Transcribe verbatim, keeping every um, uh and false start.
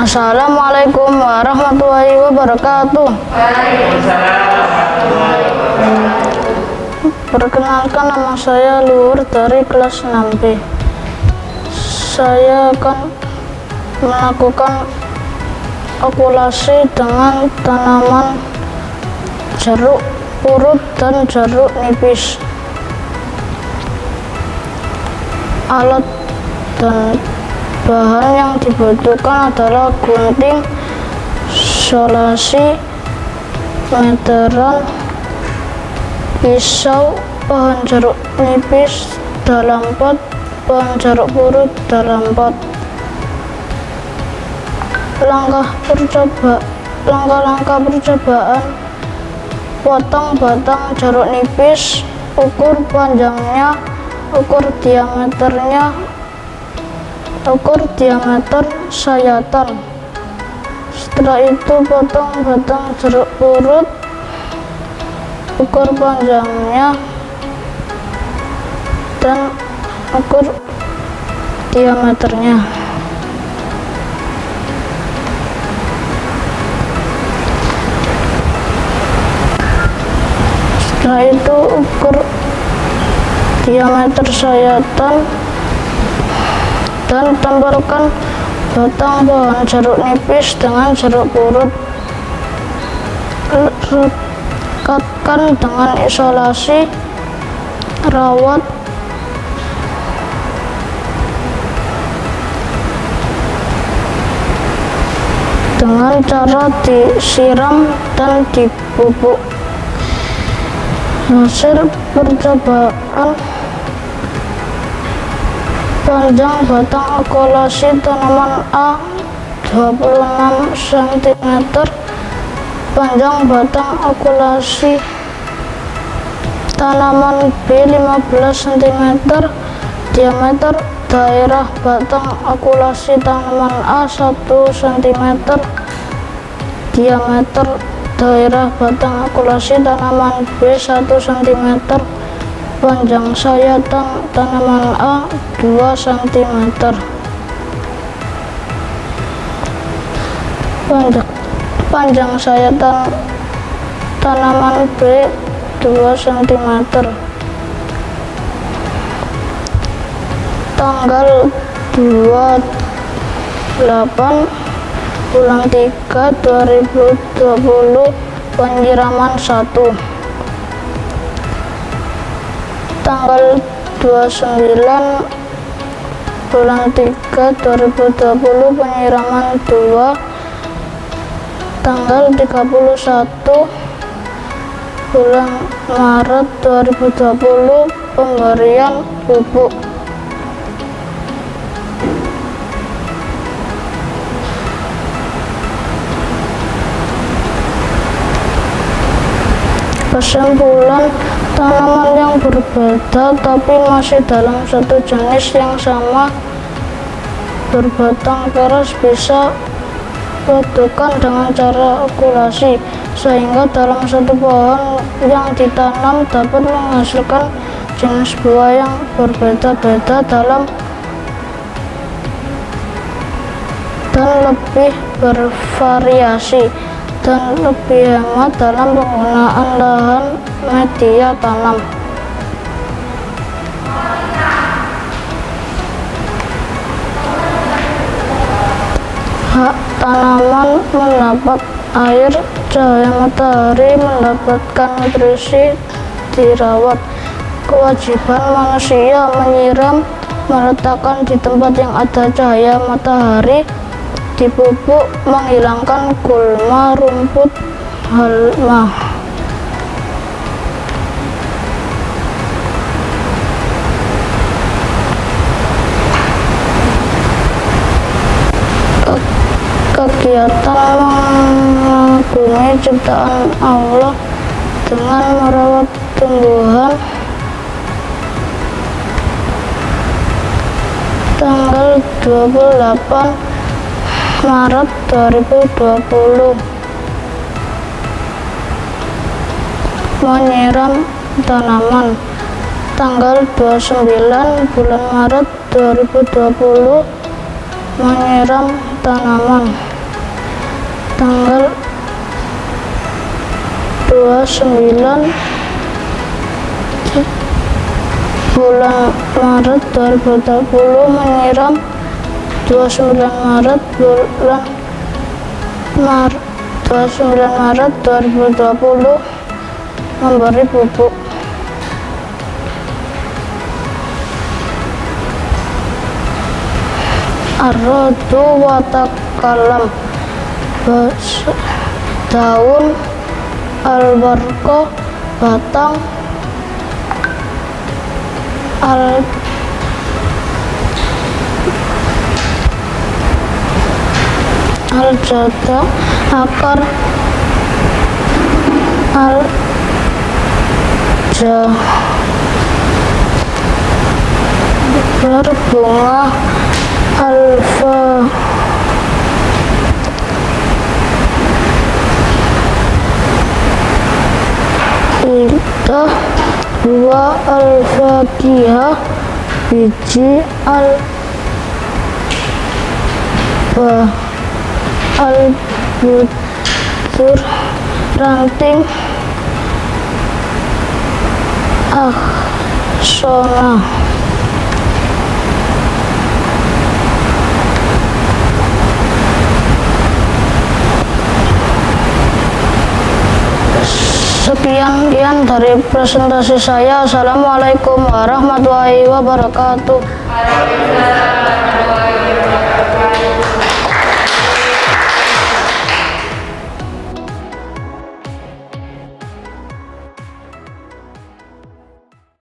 Assalamualaikum warahmatullahi wabarakatuh. Perkenalkan, nama saya Luhur dari kelas enam B. Saya akan melakukan okulasi dengan tanaman jeruk purut dan jeruk nipis. Alat dan bahan yang dibutuhkan adalah gunting, solasi, meteran, pisau, pohon jeruk nipis dalam pot, pohon jeruk purut dalam pot. Langkah percoba, langkah-langkah percobaan: potong batang jeruk nipis, ukur panjangnya, ukur diameternya, ukur diameter sayatan. Setelah itu potong batang jeruk purut, ukur panjangnya dan ukur diameternya. Setelah itu ukur diameter sayatan dan tempelkan batang pohon jeruk nipis dengan jeruk purut. Rekatkan dengan isolasi, rawat dengan cara disiram dan dipupuk. Hasil percobaan: panjang batang okulasi tanaman A dua puluh enam sentimeter, panjang batang okulasi tanaman B lima belas sentimeter, diameter daerah batang okulasi tanaman A satu sentimeter, diameter daerah batang okulasi tanaman B satu sentimeter, panjang sayatan tanaman A dua sentimeter. Panjang, panjang sayatan tanaman B dua sentimeter. Tanggal dua puluh delapan bulan tiga dua ribu dua puluh, penyiraman satu. Tanggal dua puluh sembilan bulan tiga dua ribu dua puluh, penyiraman dua. Tanggal tiga puluh satu bulan Maret dua ribu dua puluh, pemberian pupuk. Kesimpulan: tanaman yang berbeda tapi masih dalam satu jenis yang sama berbatang keras bisa dipadukan dengan cara okulasi, sehingga dalam satu pohon yang ditanam dapat menghasilkan jenis buah yang berbeda-beda dalam dan lebih bervariasi dan lebih hemat dalam penggunaan lahan media tanam. Hak tanaman mendapat air, cahaya matahari, mendapatkan nutrisi, dirawat. Kewajiban manusia: menyiram, meletakkan di tempat yang ada cahaya matahari, dipupuk, menghilangkan gulma, rumput, halma. Kegiatan mengagumi ciptaan Allah dengan merawat tumbuhan. Tanggal dua puluh delapan Maret dua ribu dua puluh, menyiram tanaman. Tanggal dua puluh sembilan bulan Maret dua ribu dua puluh, menyiram tanaman. tanggal dua puluh sembilan bulan Maret dua ribu dua puluh menyiram, dua puluh sembilan Maret bulan Maret dua puluh sembilan Maret dua ribu dua puluh memberi pupuk. Ar-radu wa takalam, daun, al-barqa, batang, al al-jada, akar, al jahar, bunga, alfa ita, dua al-fakihah, biji, al ba al-butur, ranting, aksona. Sekian sekian dari presentasi saya. Assalamualaikum warahmatullahi wabarakatuh. Waalaikumsalam warahmatullahi wabarakatuh.